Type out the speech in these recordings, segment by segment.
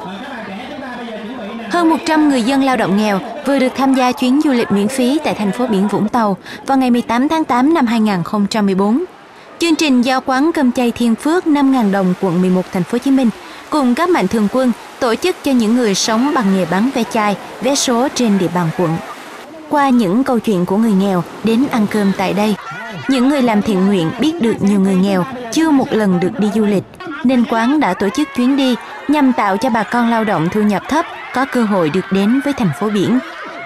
Hơn 100 người dân lao động nghèo vừa được tham gia chuyến du lịch miễn phí tại thành phố biển Vũng Tàu vào ngày 18 tháng 8 năm 2014. Chương trình do quán cơm chay Thiên Phước 5.000 đồng quận 11 thành phố Hồ Chí Minh cùng các mạnh thường quân tổ chức cho những người sống bằng nghề bán ve chai, vé số trên địa bàn quận. Qua những câu chuyện của người nghèo đến ăn cơm tại đây, những người làm thiện nguyện biết được nhiều người nghèo chưa một lần được đi du lịch, nên quán đã tổ chức chuyến đi nhằm tạo cho bà con lao động thu nhập thấp có cơ hội được đến với thành phố biển.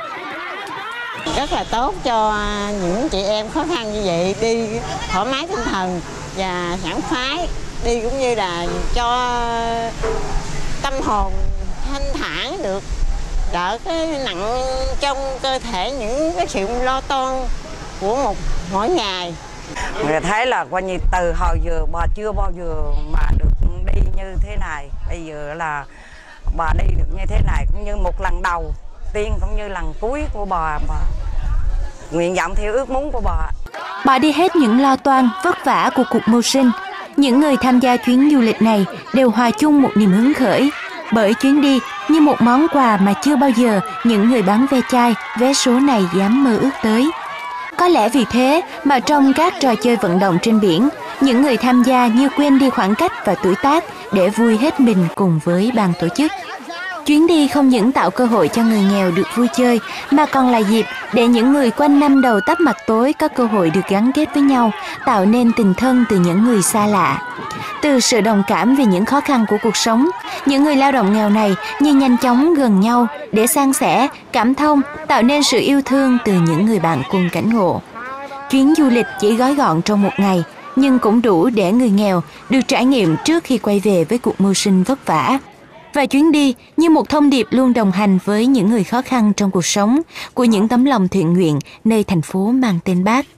Rất là tốt cho những chị em khó khăn như vậy, đi thoải mái tinh thần và sảng khoái, đi cũng như là cho tâm hồn thanh thản, được đỡ cái nặng trong cơ thể, những cái sự lo toan của mỗi ngày. Người thấy là coi như từ hồi giờ bà chưa bao giờ mà được đi như thế này, bây giờ là bà đi được như thế này cũng như một lần đầu tiên cũng như lần cuối của bà nguyện vọng theo ước muốn của bà. Bỏ đi hết những lo toan vất vả của cuộc mưu sinh, những người tham gia chuyến du lịch này đều hòa chung một niềm hứng khởi, bởi chuyến đi như một món quà mà chưa bao giờ những người bán ve chai, vé số này dám mơ ước tới. Có lẽ vì thế mà trong các trò chơi vận động trên biển, những người tham gia như quên đi khoảng cách và tuổi tác để vui hết mình cùng với ban tổ chức. Chuyến đi không những tạo cơ hội cho người nghèo được vui chơi, mà còn là dịp để những người quanh năm đầu tắt mặt tối có cơ hội được gắn kết với nhau, tạo nên tình thân từ những người xa lạ. Từ sự đồng cảm về những khó khăn của cuộc sống, những người lao động nghèo này như nhanh chóng gần nhau để san sẻ, cảm thông, tạo nên sự yêu thương từ những người bạn cùng cảnh ngộ. Chuyến du lịch chỉ gói gọn trong một ngày, nhưng cũng đủ để người nghèo được trải nghiệm trước khi quay về với cuộc mưu sinh vất vả. Và chuyến đi như một thông điệp luôn đồng hành với những người khó khăn trong cuộc sống của những tấm lòng thiện nguyện nơi thành phố mang tên Bác.